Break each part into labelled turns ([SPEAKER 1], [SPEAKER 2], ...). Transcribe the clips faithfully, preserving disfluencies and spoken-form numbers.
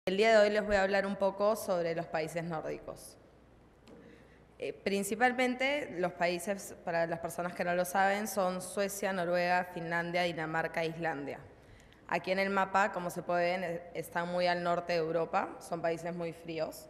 [SPEAKER 1] El día de hoy les voy a hablar un poco sobre los países nórdicos. Eh, principalmente los países, para las personas que no lo saben, son Suecia, Noruega, Finlandia, Dinamarca e Islandia. Aquí en el mapa, como se puede ver, están muy al norte de Europa, son países muy fríos.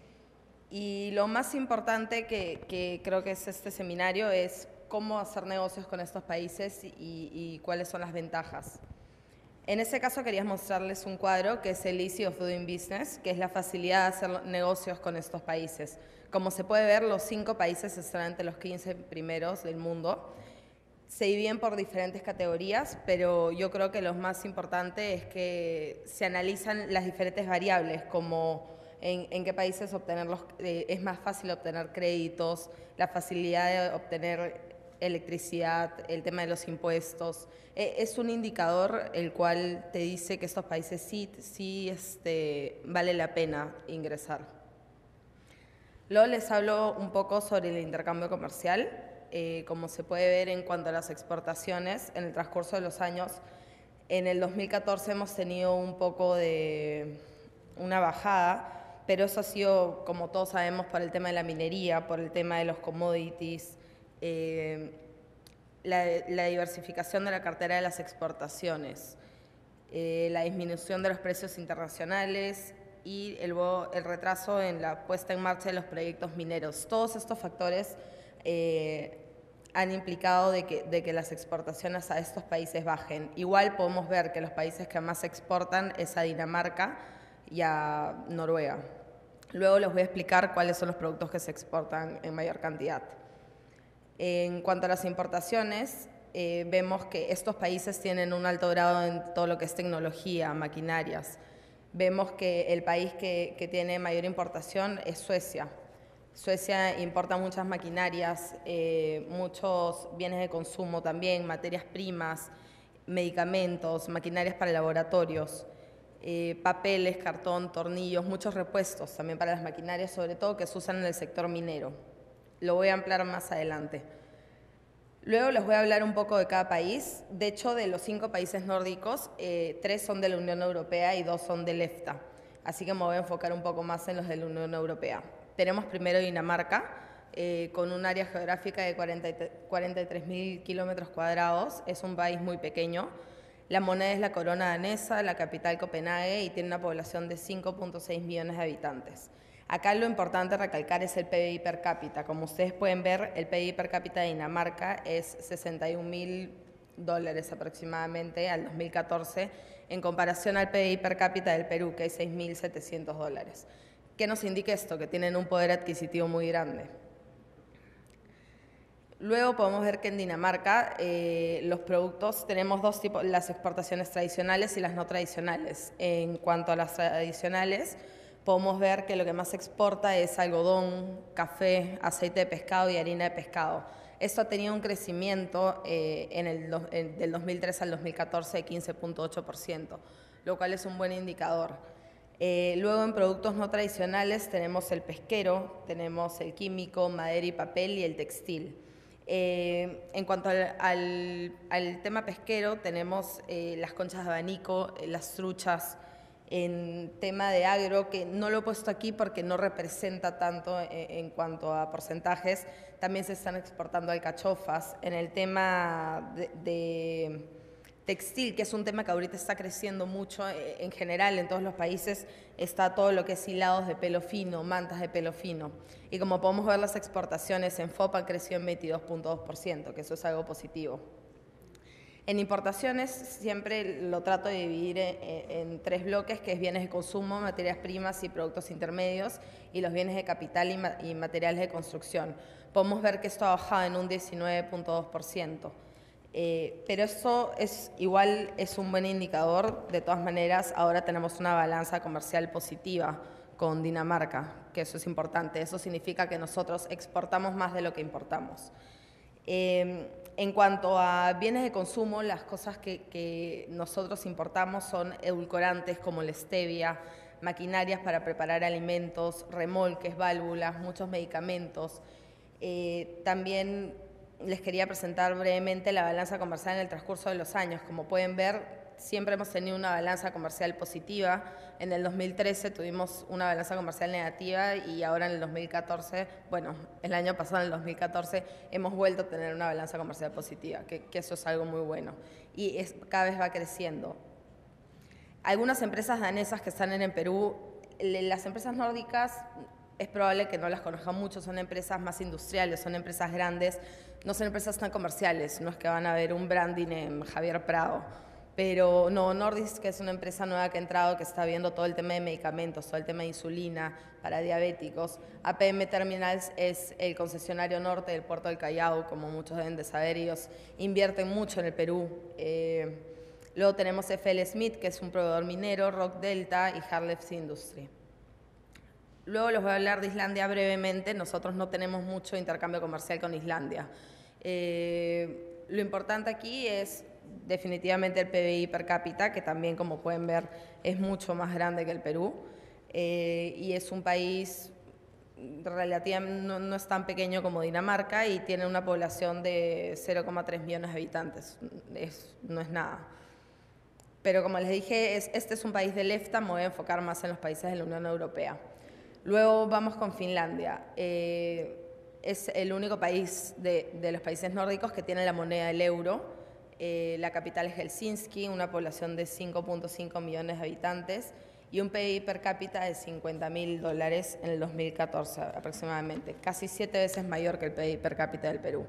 [SPEAKER 1] Y lo más importante que, que creo que es este seminario es cómo hacer negocios con estos países y, y cuáles son las ventajas. En este caso quería mostrarles un cuadro que es el Easy of Doing Business, que es la facilidad de hacer negocios con estos países. Como se puede ver, los cinco países están entre los quince primeros del mundo. Se dividen por diferentes categorías, pero yo creo que lo más importante es que se analizan las diferentes variables, como en, en qué países obtener los, eh, es más fácil obtener créditos, la facilidad de obtener electricidad, el tema de los impuestos. Eh, es un indicador el cual te dice que estos países sí, sí este, vale la pena ingresar. Luego les hablo un poco sobre el intercambio comercial. Eh, como se puede ver en cuanto a las exportaciones, en el transcurso de los años, en el dos mil catorce hemos tenido un poco de una bajada, pero eso ha sido, como todos sabemos, por el tema de la minería, por el tema de los commodities, eh, la, la diversificación de la cartera de las exportaciones, eh, la disminución de los precios internacionales y el, el retraso en la puesta en marcha de los proyectos mineros. Todos estos factores eh, han implicado de que, de que las exportaciones a estos países bajen. Igual podemos ver que los países que más exportan es a Dinamarca y a Noruega. Luego les voy a explicar cuáles son los productos que se exportan en mayor cantidad. En cuanto a las importaciones, eh, vemos que estos países tienen un alto grado en todo lo que es tecnología, maquinarias. Vemos que el país que, que tiene mayor importación es Suecia. Suecia importa muchas maquinarias, eh, muchos bienes de consumo también, materias primas, medicamentos, maquinarias para laboratorios, eh, papeles, cartón, tornillos, muchos repuestos también para las maquinarias, sobre todo que se usan en el sector minero. Lo voy a ampliar más adelante. Luego les voy a hablar un poco de cada país. De hecho, de los cinco países nórdicos, eh, tres son de la Unión Europea y dos son del EFTA. Así que me voy a enfocar un poco más en los de la Unión Europea. Tenemos primero Dinamarca, eh, con un área geográfica de cuarenta y tres mil kilómetros cuadrados. Es un país muy pequeño. La moneda es la corona danesa, la capital Copenhague, y tiene una población de cinco punto seis millones de habitantes. Acá lo importante a recalcar es el P B I per cápita. Como ustedes pueden ver, el P B I per cápita de Dinamarca es sesenta y un mil dólares aproximadamente al dos mil catorce, en comparación al P B I per cápita del Perú, que es seis mil setecientos dólares. ¿Qué nos indica esto? Que tienen un poder adquisitivo muy grande. Luego podemos ver que en Dinamarca eh, los productos, tenemos dos tipos, las exportaciones tradicionales y las no tradicionales. En cuanto a las tradicionales, podemos ver que lo que más se exporta es algodón, café, aceite de pescado y harina de pescado. Esto ha tenido un crecimiento eh, en el do, en, del dos mil tres al dos mil catorce de quince punto ocho por ciento, lo cual es un buen indicador. Eh, luego en productos no tradicionales tenemos el pesquero, tenemos el químico, madera y papel y el textil. Eh, en cuanto al, al, al tema pesquero, tenemos eh, las conchas de abanico, eh, las truchas. En tema de agro, que no lo he puesto aquí porque no representa tanto en, en cuanto a porcentajes, también se están exportando alcachofas. En el tema de, de textil, que es un tema que ahorita está creciendo mucho en general en todos los países, está todo lo que es hilados de pelo fino, mantas de pelo fino. Y como podemos ver, las exportaciones en F O P han crecido en veintidós punto dos por ciento, que eso es algo positivo. En importaciones siempre lo trato de dividir en, en tres bloques, que es bienes de consumo, materias primas y productos intermedios, y los bienes de capital y, ma y materiales de construcción. Podemos ver que esto ha bajado en un diecinueve punto dos por ciento. Eh, pero eso es, igual es un buen indicador. De todas maneras, ahora tenemos una balanza comercial positiva con Dinamarca, que eso es importante. Eso significa que nosotros exportamos más de lo que importamos. Eh, en cuanto a bienes de consumo, las cosas que, que nosotros importamos son edulcorantes como la stevia, maquinarias para preparar alimentos, remolques, válvulas, muchos medicamentos. Eh, también les quería presentar brevemente la balanza comercial en el transcurso de los años. Como pueden ver, siempre hemos tenido una balanza comercial positiva. En el dos mil trece tuvimos una balanza comercial negativa y ahora en el dos mil catorce, bueno, el año pasado, en el dos mil catorce, hemos vuelto a tener una balanza comercial positiva, que, que eso es algo muy bueno. Y es, cada vez va creciendo. Algunas empresas danesas que están en el Perú, las empresas nórdicas es probable que no las conozcan mucho, son empresas más industriales, son empresas grandes, no son empresas tan comerciales, no es que van a ver un branding en Javier Prado. Pero no, Nordisk, que es una empresa nueva que ha entrado, que está viendo todo el tema de medicamentos, todo el tema de insulina para diabéticos. A P M Terminals es el concesionario norte del puerto del Callao, como muchos deben de saber, ellos invierten mucho en el Perú. Eh, luego tenemos F L Smith, que es un proveedor minero, Rock Delta y Harlefs Industry. Luego les voy a hablar de Islandia brevemente. Nosotros no tenemos mucho intercambio comercial con Islandia. Eh, lo importante aquí es definitivamente el P B I per cápita, que también, como pueden ver, es mucho más grande que el Perú. Eh, y es un país relativamente, no, no es tan pequeño como Dinamarca y tiene una población de cero coma tres millones de habitantes. Es, no es nada. Pero como les dije, es, este es un país del EFTA, me voy a enfocar más en los países de la Unión Europea. Luego vamos con Finlandia. Eh, es el único país de, de los países nórdicos que tiene la moneda del euro. Eh, la capital es Helsinki, una población de cinco punto cinco millones de habitantes y un P I B per cápita de cincuenta mil dólares en el dos mil catorce aproximadamente, casi siete veces mayor que el P I B per cápita del Perú.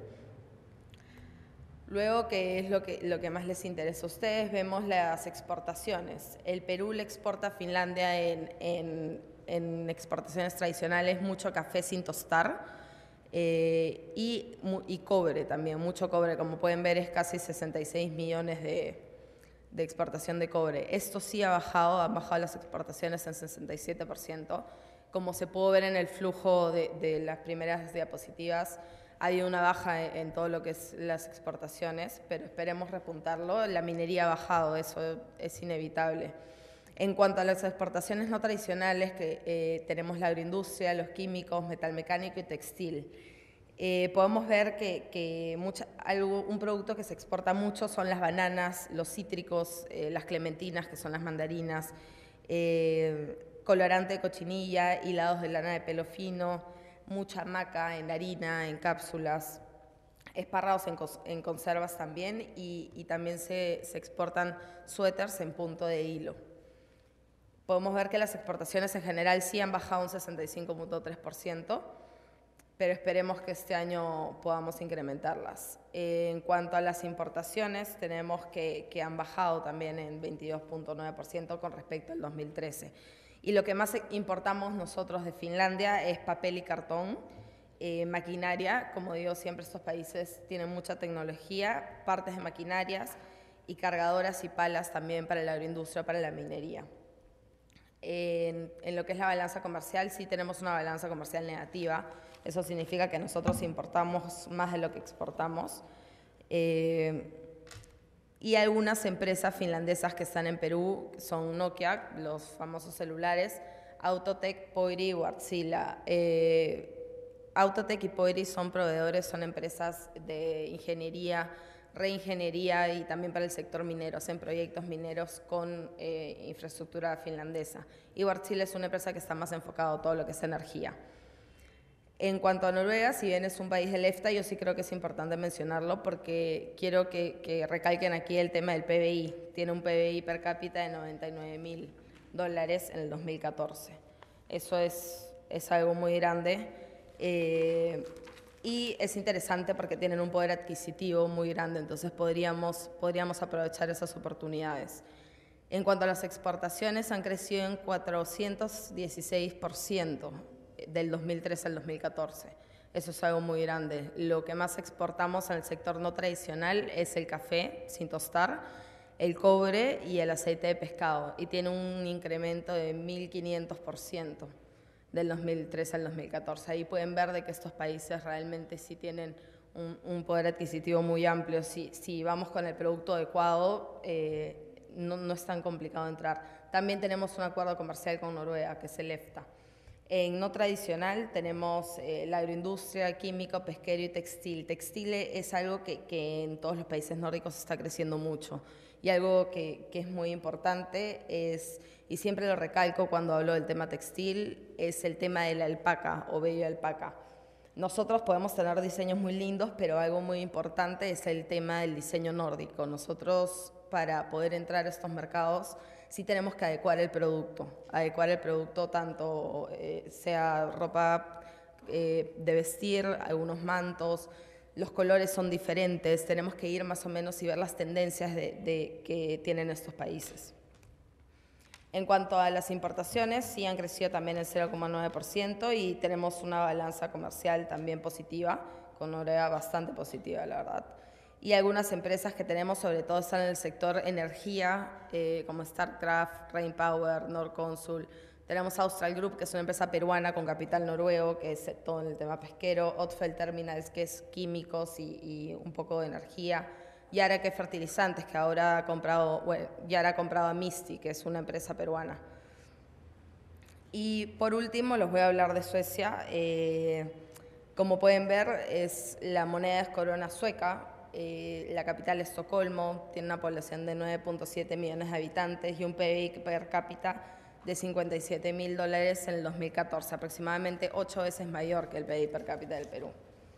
[SPEAKER 1] Luego, que es lo que, lo que más les interesa a ustedes, vemos las exportaciones. El Perú le exporta a Finlandia en, en, en exportaciones tradicionales mucho café sin tostar eh, y, y cobre también, mucho cobre. Como pueden ver, es casi sesenta y seis millones de, de exportación de cobre. Esto sí ha bajado, han bajado las exportaciones en sesenta y siete por ciento. Como se pudo ver en el flujo de, de las primeras diapositivas, ha habido una baja en todo lo que es las exportaciones, pero esperemos repuntarlo. La minería ha bajado, eso es inevitable. En cuanto a las exportaciones no tradicionales, que eh, tenemos la agroindustria, los químicos, metalmecánico y textil. Eh, podemos ver que, que mucha, algo, un producto que se exporta mucho son las bananas, los cítricos, eh, las clementinas, que son las mandarinas, eh, colorante de cochinilla, hilados de lana de pelo fino, mucha maca en harina, en cápsulas, espárragos en, en conservas también y, y también se, se exportan suéteres en punto de hilo. Podemos ver que las exportaciones en general sí han bajado un sesenta y cinco punto tres por ciento, pero esperemos que este año podamos incrementarlas. Eh, en cuanto a las importaciones, tenemos que, que han bajado también en veintidós punto nueve por ciento con respecto al dos mil trece. Y lo que más importamos nosotros de Finlandia es papel y cartón, eh, maquinaria. Como digo, siempre estos países tienen mucha tecnología, partes de maquinarias y cargadoras y palas también para la agroindustria, para la minería. En, en lo que es la balanza comercial, sí tenemos una balanza comercial negativa. Eso significa que nosotros importamos más de lo que exportamos. Eh, Y algunas empresas finlandesas que están en Perú son Nokia, los famosos celulares, Autotech, Pöyry y Wärtsilä. Eh, Autotech y Pöyry son proveedores, son empresas de ingeniería, reingeniería y también para el sector minero, hacen proyectos mineros con eh, infraestructura finlandesa. Y Wärtsilä es una empresa que está más enfocada a todo lo que es energía. En cuanto a Noruega, si bien es un país del EFTA, yo sí creo que es importante mencionarlo porque quiero que, que recalquen aquí el tema del P B I. Tiene un P B I per cápita de noventa y nueve mil dólares en el dos mil catorce. Eso es, es algo muy grande eh, y es interesante porque tienen un poder adquisitivo muy grande, entonces podríamos, podríamos aprovechar esas oportunidades. En cuanto a las exportaciones, han crecido en cuatrocientos dieciséis por ciento. Del dos mil trece al dos mil catorce. Eso es algo muy grande. Lo que más exportamos en el sector no tradicional es el café sin tostar, el cobre y el aceite de pescado, y tiene un incremento de mil quinientos por ciento del dos mil trece al dos mil catorce. Ahí pueden ver de que estos países realmente sí tienen un, un poder adquisitivo muy amplio. Si, si vamos con el producto adecuado, eh, no, no es tan complicado entrar. También tenemos un acuerdo comercial con Noruega, que es el EFTA. En no tradicional tenemos eh, la agroindustria, químico, pesquero y textil. Textil es algo que, que en todos los países nórdicos está creciendo mucho. Y algo que, que es muy importante es, y siempre lo recalco cuando hablo del tema textil, es el tema de la alpaca o vello de alpaca. Nosotros podemos tener diseños muy lindos, pero algo muy importante es el tema del diseño nórdico. Nosotros, para poder entrar a estos mercados, sí tenemos que adecuar el producto, adecuar el producto tanto eh, sea ropa eh, de vestir, algunos mantos, los colores son diferentes, tenemos que ir más o menos y ver las tendencias de, de, que tienen estos países. En cuanto a las importaciones, sí han crecido también el cero coma nueve por ciento y tenemos una balanza comercial también positiva, con Noruega bastante positiva, la verdad. Y algunas empresas que tenemos, sobre todo, están en el sector energía, eh, como Statkraft, Rainpower, Norconsul. Tenemos Austral Group, que es una empresa peruana con capital noruego, que es todo en el tema pesquero. Odfjell Terminals, que es químicos y, y un poco de energía. Yara, que es fertilizantes, que ahora ha comprado, bueno, Yara ha comprado a Misty, que es una empresa peruana. Y por último, les voy a hablar de Suecia. Eh, como pueden ver, es, la moneda es corona sueca. Eh, la capital es Estocolmo, tiene una población de nueve punto siete millones de habitantes y un P I B per cápita de cincuenta y siete mil dólares en el dos mil catorce, aproximadamente ocho veces mayor que el P I B per cápita del Perú.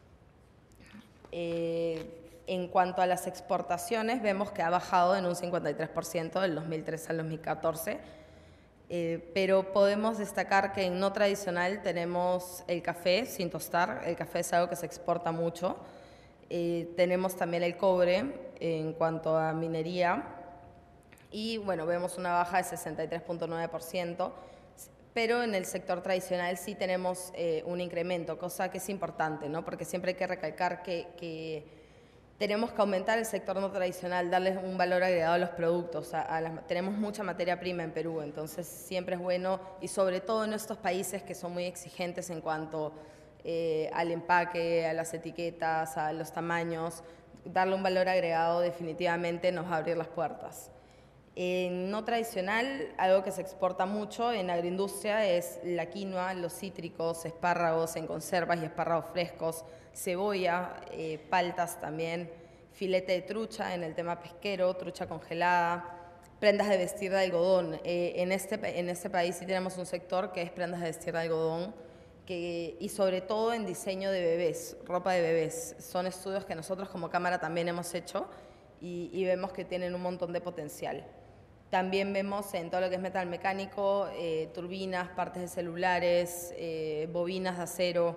[SPEAKER 1] Eh, en cuanto a las exportaciones, vemos que ha bajado en un cincuenta y tres por ciento del dos mil trece al dos mil catorce, eh, pero podemos destacar que en no tradicional tenemos el café sin tostar. El café es algo que se exporta mucho. Eh, tenemos también el cobre en cuanto a minería y bueno, vemos una baja de sesenta y tres punto nueve por ciento, pero en el sector tradicional sí tenemos eh, un incremento, cosa que es importante, ¿no? Porque siempre hay que recalcar que, que tenemos que aumentar el sector no tradicional, darles un valor agregado a los productos. A, a las, tenemos mucha materia prima en Perú, entonces siempre es bueno, y sobre todo en estos países que son muy exigentes en cuanto Eh, al empaque, a las etiquetas, a los tamaños, darle un valor agregado definitivamente nos va a abrir las puertas. En no tradicional, algo que se exporta mucho en agroindustria es la quinoa, los cítricos, espárragos en conservas y espárragos frescos, cebolla, eh, paltas también, filete de trucha en el tema pesquero, trucha congelada, prendas de vestir de algodón. Eh, en, este, en este país sí tenemos un sector que es prendas de vestir de algodón, Que, y sobre todo en diseño de bebés, ropa de bebés. Son estudios que nosotros como cámara también hemos hecho y, y vemos que tienen un montón de potencial. También vemos en todo lo que es metal mecánico, eh, turbinas, partes de celulares, eh, bobinas de acero.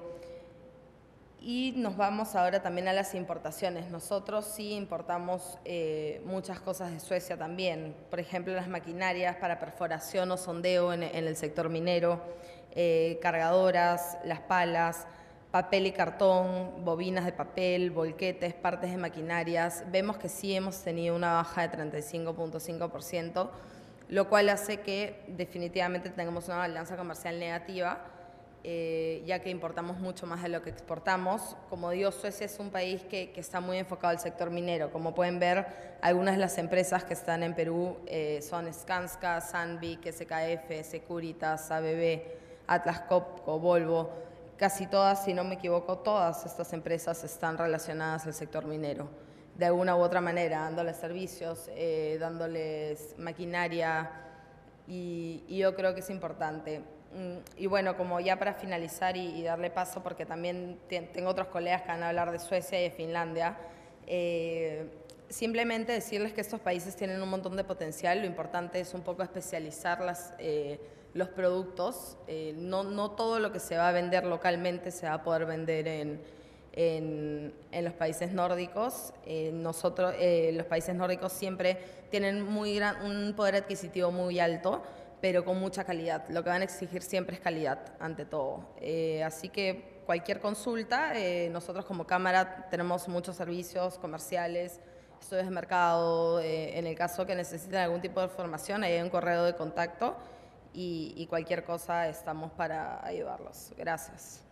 [SPEAKER 1] Y nos vamos ahora también a las importaciones. Nosotros sí importamos eh, muchas cosas de Suecia también. Por ejemplo, las maquinarias para perforación o sondeo en, en el sector minero, eh, cargadoras, las palas, papel y cartón, bobinas de papel, volquetes, partes de maquinarias. Vemos que sí hemos tenido una baja de treinta y cinco punto cinco por ciento, lo cual hace que definitivamente tengamos una balanza comercial negativa, Eh, ya que importamos mucho más de lo que exportamos. Como digo, Suecia es un país que, que está muy enfocado al sector minero. Como pueden ver, algunas de las empresas que están en Perú eh, son Skanska, Sandvik, S K F, Securitas, A B B, Atlas Copco, Volvo. Casi todas, si no me equivoco, todas estas empresas están relacionadas al sector minero, de alguna u otra manera, dándoles servicios, eh, dándoles maquinaria, y, y yo creo que es importante. Y bueno, como ya para finalizar y, y darle paso, porque también tengo otros colegas que van a hablar de Suecia y de Finlandia, eh, simplemente decirles que estos países tienen un montón de potencial. Lo importante es un poco especializar las, eh, los productos. Eh, no, no todo lo que se va a vender localmente se va a poder vender en, en, en los países nórdicos. Eh, nosotros, eh, los países nórdicos siempre tienen muy gran, un poder adquisitivo muy alto, pero con mucha calidad. Lo que van a exigir siempre es calidad, ante todo. Eh, así que cualquier consulta, eh, nosotros como cámara tenemos muchos servicios comerciales, estudios de mercado, eh, en el caso que necesiten algún tipo de información, ahí hay un correo de contacto y, y cualquier cosa estamos para ayudarlos. Gracias.